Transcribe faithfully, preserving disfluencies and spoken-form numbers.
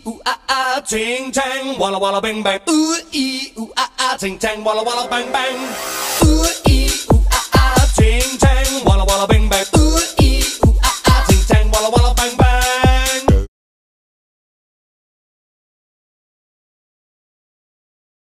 ooh ah ah, ching chang, walla walla bang bang. Ooh ee ooh ah ah, ching chang, walla walla bang bang. Ooh ee ooh ah ah, ching